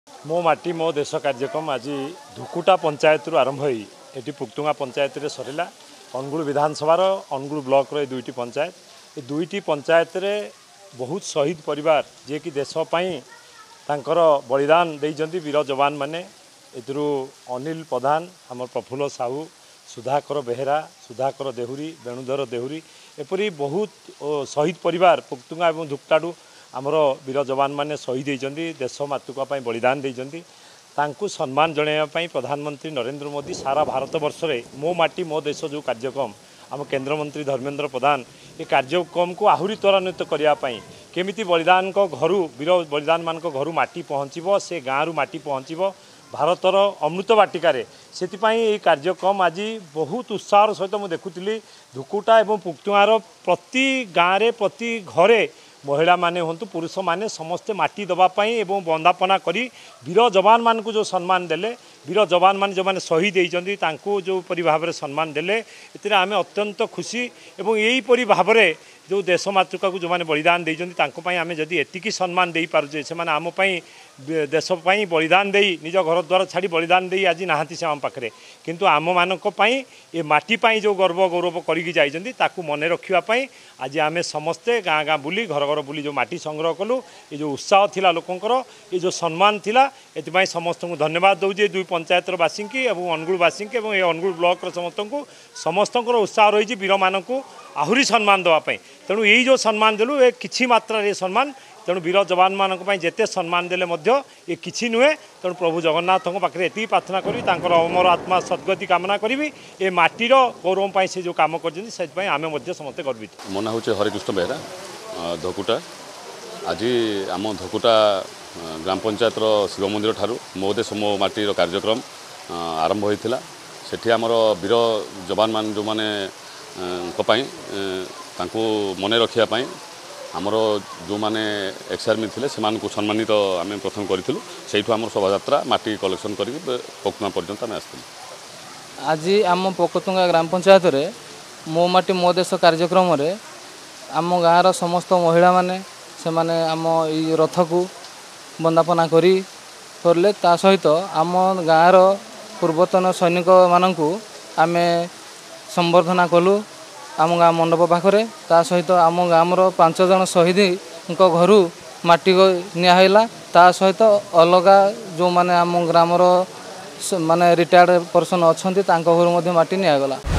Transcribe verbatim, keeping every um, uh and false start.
मो माटी मो देश कार्यक्रम आज धुकुटा पंचायत रु आरंभ होई एटी पुक्तुंगा पंचायत रे सरिला। अनुगुल विधानसभा अनुगुल ब्लॉक रो दुईटी पंचायत ए दुईटी पंचायत रे बहुत शहीद परिवार जे कि देश पई तांकर बलिदान देइजंती वीर जवान माने एथरु अनिल प्रधान हमर प्रफुल्ल साहू सुधाकर बेहेरा सुधाकर देहुरी वेणुधर देहुरी एपरी बहुत शहीद परिवार पुक्तुंगा एवं धुकटाडू आमर वीर जवान माने शहीद होती देश मातृका बलिदान देइजंती तांकु सम्मान जणाइबा प्रधानमंत्री नरेंद्र मोदी सारा भारत वर्ष रे मो माटी मो देश जो कार्यक्रम आम केंद्र मंत्री धर्मेंद्र प्रधान ये कार्यक्रम को आहुरी त्वरान्वित करने केमिति बलिदान को घरु वीर बलिदान मान घर माटी पहुँचब से गाँव माटी पहुँचब भारतर अमृत बाटिकार से कार्यक्रम आज बहुत उत्साह सहित मुझे देखुली धुकुटा एवं पुक्तुआर प्रति गाँव में प्रति घरे महिला माने हूँ पुरुष माने समस्ते माटी दवापाई एवं बंदापना करी वीर जवान मान को जो सम्मान देले वीर जवान मान जो माने शहीद होती जो परी भाव में सम्मान देले इतने आम अत्यंत खुशी एवं यही परी भाव में जो देश मातृका को जो माने बलिदान देइजंती आम जदि एतिकी सम्मान दे पारुछे से माने आम पई देश पई बलिदान देई निज घर द्वार छाड़ी बलिदान देई आज नाहांती से आम पाखरे किंतु आम मानक पई ए माटी पई जो गर्व गौरव करिकी जाइजंती ताकू मने रखिबा पई आज आमे समस्ते गाँ गाँ बुली घर घर बुली जो माटी संग्रह कलु ये जो उत्साह थिला लोकंकर ये जो सम्मान थिला एतिपई समस्त को धन्यवाद दउजे दुई पंचायतर बासी की एवं अनुगुल बासी की एवं ए अनुगुल ब्लॉक समस्त को समस्त उत्साह रही वीर मान को आहुरी सम्मान देवाई तेणु यही जो सम्मान देलु ए किछि मात्रा रे सम्मान तेणु वीर जवान मान जिते सम्मान देले मध्य ये किछि नुहे तेणु प्रभु जगन्नाथ पाखे एति प्रार्थना करी तांकर अमर आत्मा सद्गति कामना करी ए माटीर गौरव से जो काम कर आम समस्त गर्वित। मो ना हूँ हरिकृष्ण बेहरा धकुटा आज आम धकुटा ग्राम पंचायत शिव मंदिर ठारू मो देश मो माटीर कार्यक्रम आरंभ होता सेठी आमर वीर जवान मान जो माने मन रखापी आमर जो मैंने एक्स आर्मी थे से सम्मानित आम प्रथम करूँ से आम शोभा माटी कलेक्शन कर पकुआ पर्यंत आम आसती आज आम पकुतुंगा ग्राम पंचायत रे मो माटी मो देश कार्यक्रम रे आम गाँव समस्त महिला माने से माने आम ई रथ को बंदापना करी करले ता सहित आम गाँव पूर्वतन सैनिक मानू आम संबर्धना कलु आम गाँ मंडप पाखरे ता सहित आम गाँवर पांच जन शहीद घर माटी नियाला ता सहित अलगा जो माने आम ग्रामर माने रिटायर्ड पर्सन अच्छा घर माटी निगला।